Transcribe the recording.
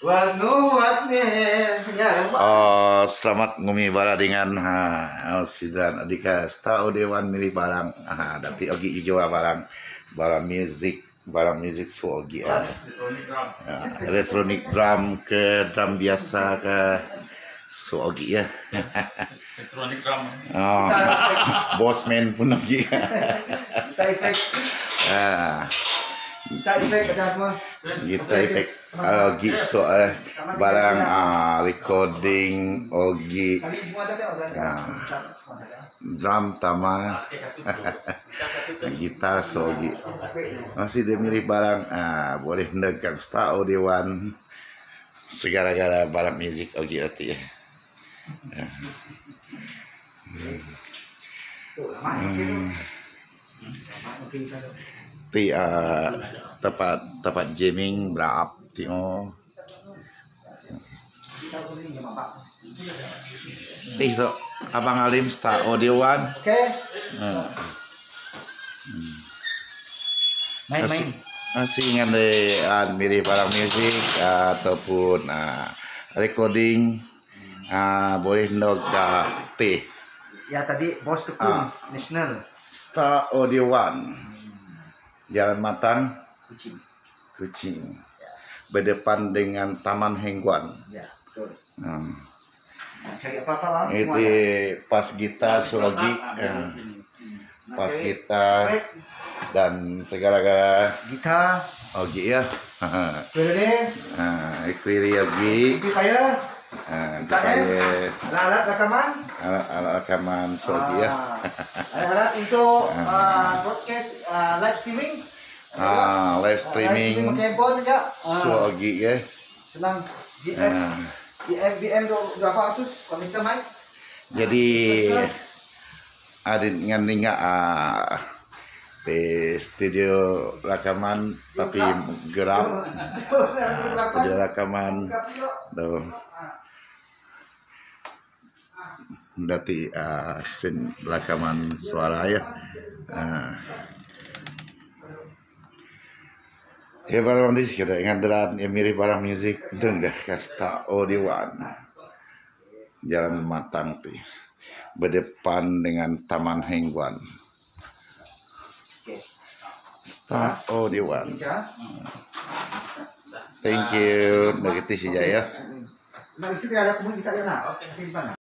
Selamat ngumi bara dengan Sidran Adika Stau Dewan milih barang dati ogi juga barang music so ogi elektronik drum ke drum biasa ke so ogi ya. Elektronik drum. Bosman pun ogi. Kita efek ogi so barang recording ogi drum tama gitar so ogi masih dia mirip barang boleh negang Stau Dewan segala-gala barang musik ogi arti ya. Ti tempat jamming berap tio ti so Abang Alim Stau Dewan main masih ingat mirip barang musik ataupun recording boleh ndog T ya tadi bos tekun nasional Stau Dewan Jalan Matang Kucing berdepan dengan Taman Hengguan ya betul. Cari itu apa-apa bang pas kita Surogi pas kita dan segala-gala kita ogi ya Pwede equiri ogi kaya alat rekaman Surogi ya alat untuk broadcast live streaming live streaming pakai handphone aja Surogi ya senang BM 200 komputer mic. Jadi ada ninga di studio rekaman tapi geram studio rekaman do dati sin rekaman suara ya ya barang di sini ngandaran yang mirip barang musik dengar Stau Dewan Jalan Matang tuh berdepan dengan Taman Hengguan Stau Dewan. Thank you. Nagiti si Jaya. Nah, isi ada komunitas ya nak.